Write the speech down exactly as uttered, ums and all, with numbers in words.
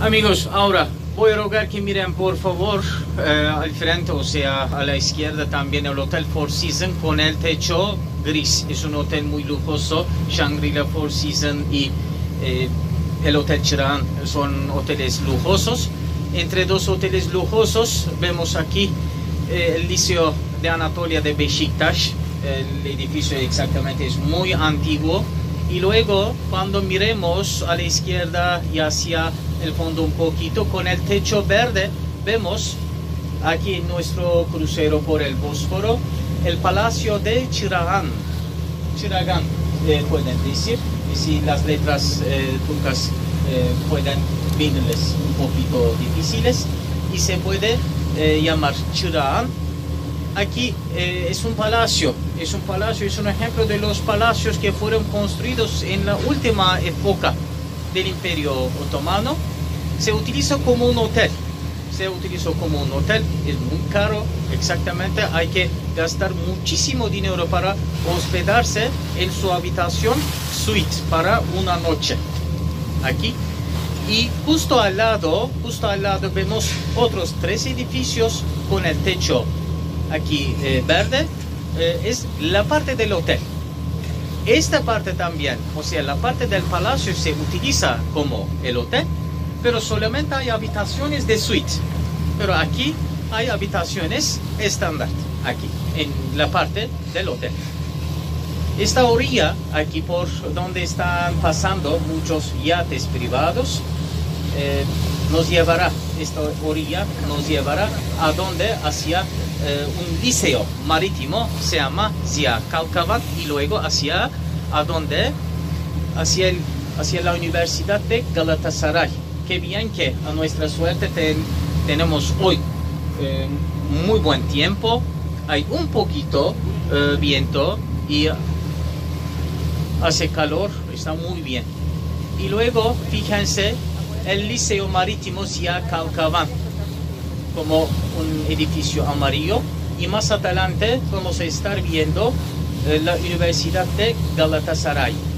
Amigos, ahora voy a rogar que miren por favor eh, al frente, o sea, a la izquierda también el Hotel Four Seasons con el techo gris. Es un hotel muy lujoso. Shangri-La Four Seasons y eh, el Hotel Chiragán son hoteles lujosos. Entre dos hoteles lujosos vemos aquí eh, el Liceo de Anatolia de Beşiktaş. El edificio exactamente es muy antiguo. Y luego, cuando miremos a la izquierda y hacia el fondo un poquito, con el techo verde, vemos aquí en nuestro crucero por el Bósforo, el Palacio de Chiragán. Chiragán, eh, pueden decir, y si las letras eh, turcas eh, pueden venirles un poquito difíciles, y se puede eh, llamar Chiragán. Aquí eh, es un palacio, es un palacio, es un ejemplo de los palacios que fueron construidos en la última época del Imperio Otomano. Se utilizó como un hotel, se utilizó como un hotel, es muy caro, exactamente, hay que gastar muchísimo dinero para hospedarse en su habitación suite para una noche, aquí. Y justo al lado, justo al lado vemos otros tres edificios con el techo aquí eh, verde, eh, es la parte del hotel. Esta parte también, o sea, la parte del palacio se utiliza como el hotel, pero solamente hay habitaciones de suite. Pero aquí hay habitaciones estándar, aquí, en la parte del hotel. Esta orilla, aquí por donde están pasando muchos yates privados, eh, nos llevará, esta orilla nos llevará a donde, hacia eh, un liceo marítimo, se llama Ziya Kalkavan, y luego hacia, a donde, hacia, el, hacia la Universidad de Galatasaray. Qué bien que a nuestra suerte ten, tenemos hoy eh, muy buen tiempo, hay un poquito eh, viento y hace calor, está muy bien. Y luego, fíjense, el Liceo Marítimo Ziya Kalkavan, como un edificio amarillo, y más adelante vamos a estar viendo eh, la Universidad de Galatasaray.